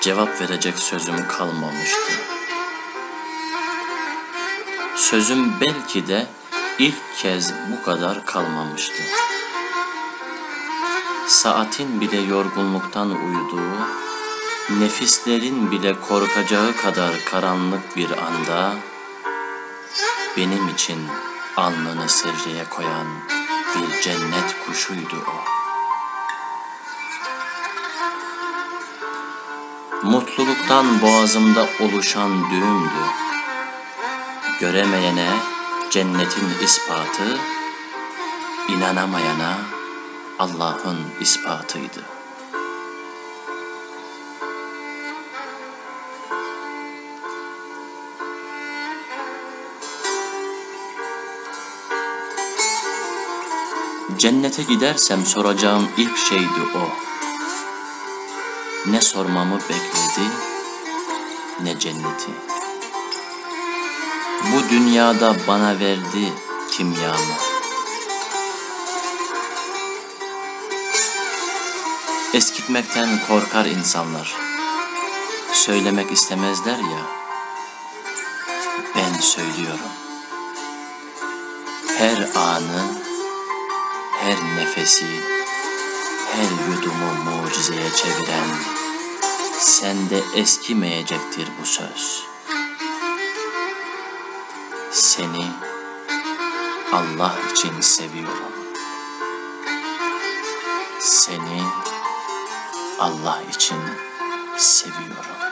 cevap verecek sözüm kalmamıştı. Sözüm belki de ilk kez bu kadar kalmamıştı. Saatin bile yorgunluktan uyuduğu, nefislerin bile korkacağı kadar karanlık bir anda, benim için alnını secdeye koyan bir cennet kuşuydu o. Mutluluktan boğazımda oluşan düğümdü. Göremeyene cennetin ispatı, inanamayana Allah'ın ispatıydı. Cennete gidersem soracağım ilk şeydi o. Ne sormamı bekledi, ne cenneti. Bu dünyada bana verdi kimyamı. Eskitmekten korkar insanlar. Söylemek istemezler ya. Ben söylüyorum. Her anı, her nefesi, her yudumu mucizeye çeviren, sende eskimeyecektir bu söz. Seni Allah için seviyorum. Seni Allah için seviyorum.